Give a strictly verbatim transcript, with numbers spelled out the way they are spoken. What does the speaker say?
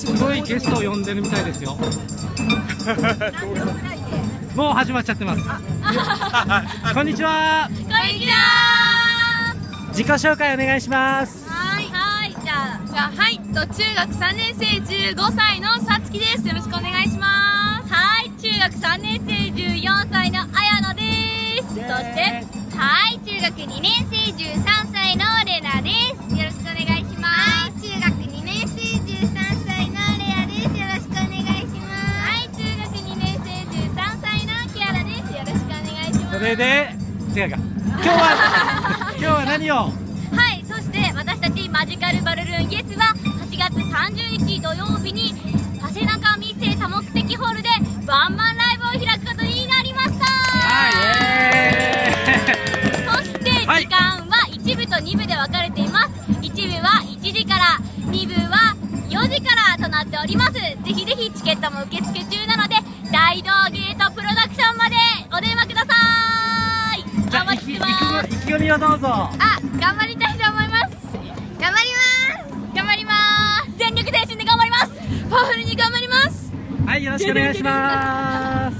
すごいゲストを呼んでるみたいですよ。もう始まっちゃってます。こんにちは。 こんにちは。 自己紹介お願いします。 はいはい、じゃあじゃあはいと中学さんねんせいじゅうごさいのさつきです。よろしくお願いします。はい中学さんねんせいじゅうよんさいのあやのです。そしてはい中学にねんせいじゅうさんさいのれなです。よろしくお願いします。はい中学にねんせいじゅうさんさいのレアです。よろしくお願いします。はい中学にねんせいじゅうさんさいのキアラです。よろしくお願いします。 それで違うか。今日は今日は何を？ はい、そして私たちマジカルバルルーンイエスははちがつさんじゅうにち土曜日に長谷中未成多目的ホールでワンマンライブを開くことになりました。 はい、 そして時間はいちぶとにぶで分かれています。いちぶはいちじからにぶはよじからとなっております。ぜひぜひチケットも受付中なので大道ゲートプロダクションまでお電話ください。 じゃあお待ちしてます。 意気込みをどうぞ。 あ、頑張りたいと思います。頑張ります頑張ります全力全身で頑張ります。パワフルに頑張ります。 はい、よろしくお願いします。